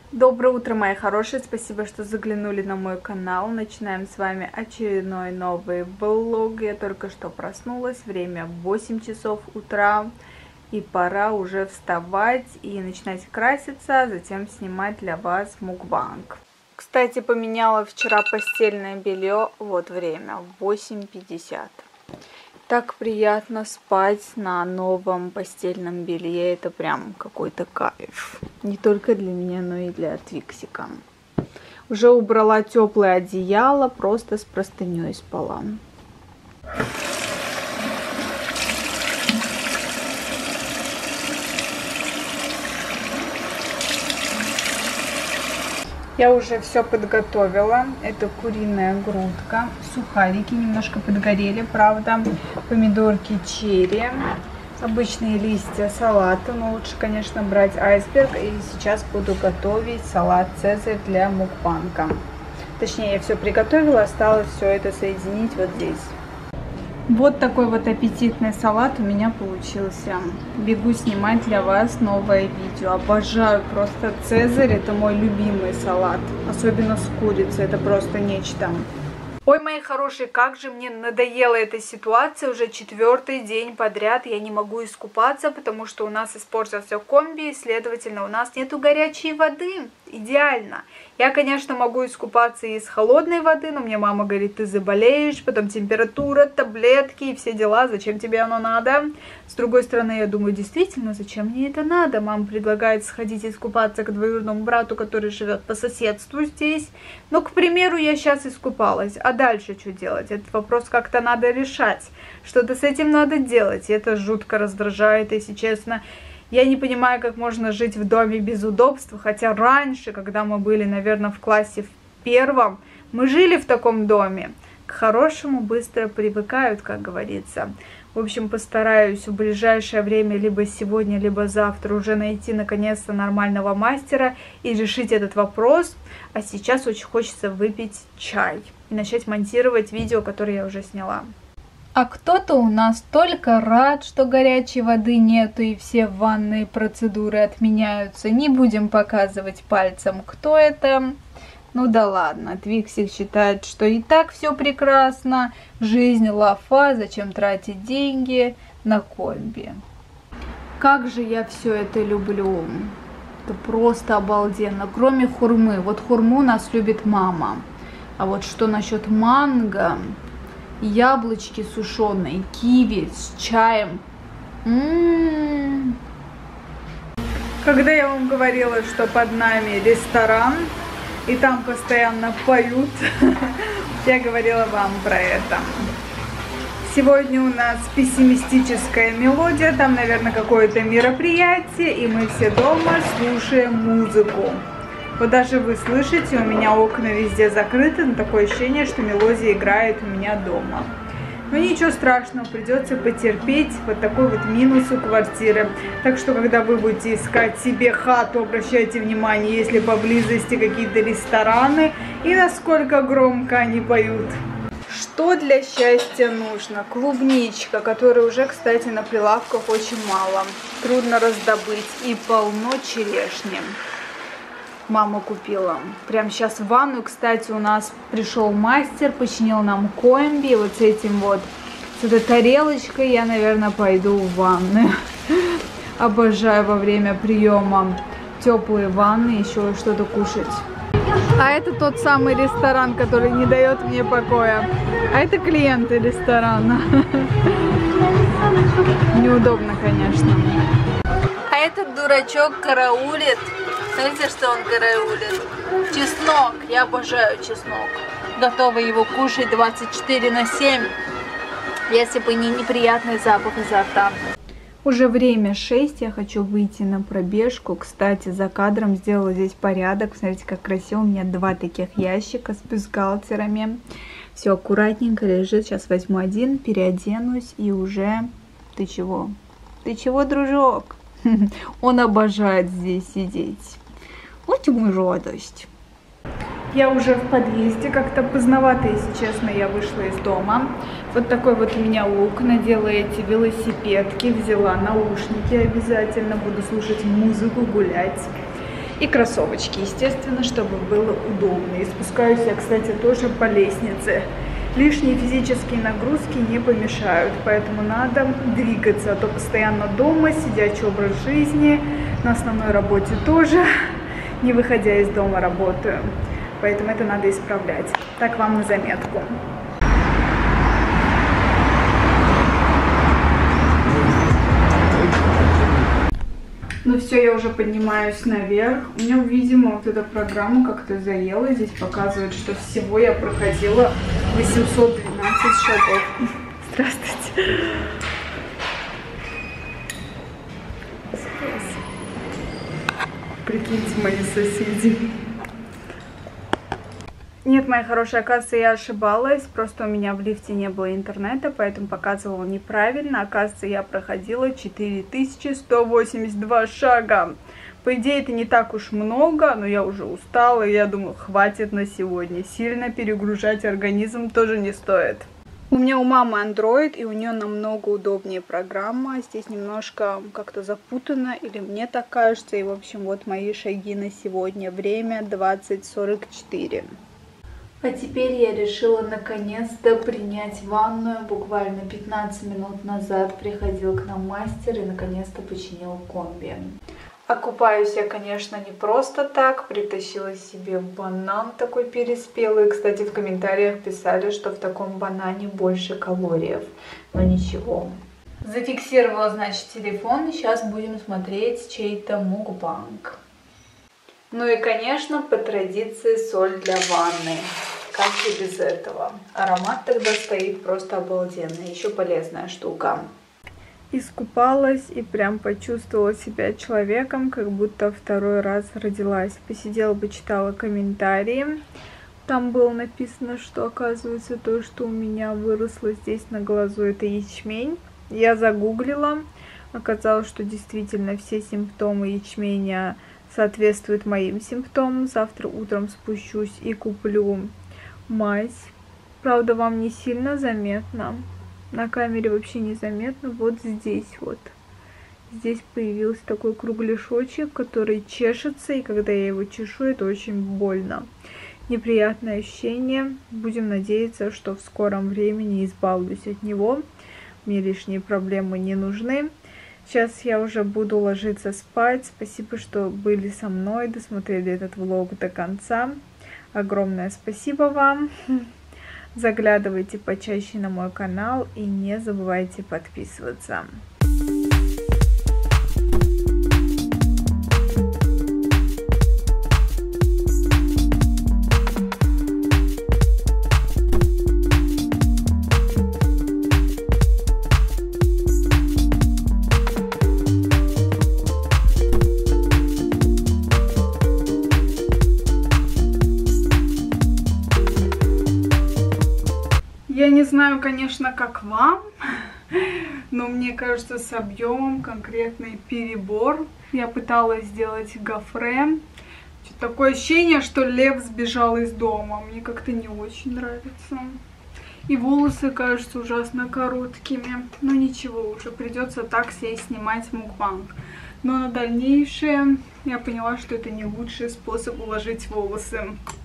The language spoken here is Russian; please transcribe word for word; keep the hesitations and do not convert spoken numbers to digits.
Доброе утро, мои хорошие, спасибо, что заглянули на мой канал. Начинаем с вами очередной новый влог. Я только что проснулась, время восемь часов утра, и пора уже вставать и начинать краситься, а затем снимать для вас мукбанг. Кстати, поменяла вчера постельное белье, вот время, восемь пятьдесят. Так приятно спать на новом постельном белье, это прям какой-то кайф. Не только для меня, но и для Твиксика. Уже убрала теплое одеяло, просто с простыней спала. Я уже все подготовила. Это куриная грудка, сухарики немножко подгорели, правда, помидорки черри, обычные листья салата, но лучше, конечно, брать айсберг. И сейчас буду готовить салат Цезарь для мукбанга. Точнее, я все приготовила, осталось все это соединить вот здесь. Вот такой вот аппетитный салат у меня получился. Бегу снимать для вас новое видео. Обожаю просто Цезарь, это мой любимый салат. Особенно с курицей, это просто нечто. Ой, мои хорошие, как же мне надоела эта ситуация. Уже четвертый день подряд я не могу искупаться, потому что у нас испортился комби, и, следовательно, у нас нету горячей воды. Идеально. Я, конечно, могу искупаться из холодной воды, но мне мама говорит, ты заболеешь, потом температура, таблетки и все дела, зачем тебе оно надо? С другой стороны, я думаю, действительно, зачем мне это надо? Мама предлагает сходить искупаться к двоюродному брату, который живет по соседству здесь. Но, к примеру, я сейчас искупалась, а дальше что делать? Этот вопрос как-то надо решать, что-то с этим надо делать, и это жутко раздражает, если честно. Я не понимаю, как можно жить в доме без удобства, хотя раньше, когда мы были, наверное, в классе в первом, мы жили в таком доме. К хорошему быстро привыкают, как говорится. В общем, постараюсь в ближайшее время, либо сегодня, либо завтра, уже найти наконец-то нормального мастера и решить этот вопрос. А сейчас очень хочется выпить чай и начать монтировать видео, которое я уже сняла. А кто-то у нас только рад, что горячей воды нету и все ванные процедуры отменяются. Не будем показывать пальцем, кто это. Ну да ладно, Твиксик считает, что и так все прекрасно. Жизнь лафа, зачем тратить деньги на комби. Как же я все это люблю. Это просто обалденно. Кроме хурмы. Вот хурму у нас любит мама. А вот что насчет манго... Яблочки сушеные, киви с чаем. М-м-м. Когда я вам говорила, что под нами ресторан, и там постоянно поют, я говорила вам про это. Сегодня у нас пессимистическая мелодия, там, наверное, какое-то мероприятие, и мы все дома слушаем музыку. Вот даже вы слышите, у меня окна везде закрыты, но такое ощущение, что мелодия играет у меня дома. Но ничего страшного, придется потерпеть, вот такой вот минус у квартиры. Так что, когда вы будете искать себе хату, обращайте внимание, есть ли поблизости какие-то рестораны и насколько громко они поют. Что для счастья нужно? Клубничка, которой уже, кстати, на прилавках очень мало. Трудно раздобыть, и полно черешни. Мама купила. Прямо сейчас в ванную, кстати, у нас пришел мастер, починил нам комби. Вот с этим вот, с этой тарелочкой я, наверное, пойду в ванную. Обожаю во время приема теплые ванны, еще что-то кушать. А это тот самый ресторан, который не дает мне покоя. А это клиенты ресторана. Неудобно, конечно. А этот дурачок караулит. Знаете, что он караулит? Чеснок. Я обожаю чеснок. Готова его кушать двадцать четыре на семь, если бы не неприятный запах изо рта. Уже время шесть, я хочу выйти на пробежку. Кстати, за кадром сделала здесь порядок. Смотрите, как красиво. У меня два таких ящика с бюстгальтерами. Все аккуратненько лежит. Сейчас возьму один, переоденусь и уже... Ты чего? Ты чего, дружок? Он обожает здесь сидеть. Вот ему радость. Я уже в подъезде, как-то поздновато, если честно, я вышла из дома. Вот такой вот у меня лук, надела эти велосипедки, взяла наушники, обязательно буду слушать музыку, гулять. И кроссовочки, естественно, чтобы было удобно. И спускаюсь я, кстати, тоже по лестнице. Лишние физические нагрузки не помешают, поэтому надо двигаться, а то постоянно дома, сидячий образ жизни, на основной работе тоже, не выходя из дома, работаю. Поэтому это надо исправлять. Так вам на заметку. Ну все, я уже поднимаюсь наверх. У меня, видимо, вот эта программа как-то заела. Здесь показывает, что всего я проходила восемьсот двенадцать шагов. Здравствуйте. Прикиньте, мои соседи. Нет, моя хорошая, оказывается, я ошибалась. Просто у меня в лифте не было интернета, поэтому показывала неправильно. Оказывается, я проходила четыре тысячи сто восемьдесят два шага. По идее, это не так уж много, но я уже устала, и я думаю, хватит на сегодня. Сильно перегружать организм тоже не стоит. У меня у мамы Android, и у нее намного удобнее программа. Здесь немножко как-то запутано, или мне так кажется. И, в общем, вот мои шаги на сегодня. Время двадцать сорок четыре. А теперь я решила наконец-то принять ванную. Буквально пятнадцать минут назад приходил к нам мастер и наконец-то починил комби. Окупаюсь я, конечно, не просто так. Притащила себе банан такой переспелый. Кстати, в комментариях писали, что в таком банане больше калориев. Но ничего. Зафиксировала, значит, телефон. Сейчас будем смотреть чей-то мукбанг. Ну и, конечно, по традиции соль для ванны. Как же без этого? Аромат тогда стоит просто обалденный. Еще полезная штука. Искупалась и прям почувствовала себя человеком, как будто второй раз родилась. Посидела, почитала комментарии. Там было написано, что оказывается то, что у меня выросло здесь на глазу, это ячмень. Я загуглила. Оказалось, что действительно все симптомы ячменя соответствует моим симптомам. Завтра утром спущусь и куплю мазь. Правда, вам не сильно заметно. На камере вообще не заметно. Вот здесь вот. Здесь появился такой кругляшочек, который чешется. И когда я его чешу, это очень больно. Неприятное ощущение. Будем надеяться, что в скором времени избавлюсь от него. Мне лишние проблемы не нужны. Сейчас я уже буду ложиться спать. Спасибо, что были со мной, досмотрели этот влог до конца. Огромное спасибо вам. Заглядывайте почаще на мой канал и не забывайте подписываться. Я не знаю, конечно, как вам, но мне кажется, с объемом конкретный перебор. Я пыталась сделать гофре. Такое ощущение, что лев сбежал из дома. Мне как-то не очень нравится. И волосы кажутся ужасно короткими. Но ничего, уже придется так себе снимать мукбанг. Но на дальнейшее я поняла, что это не лучший способ уложить волосы.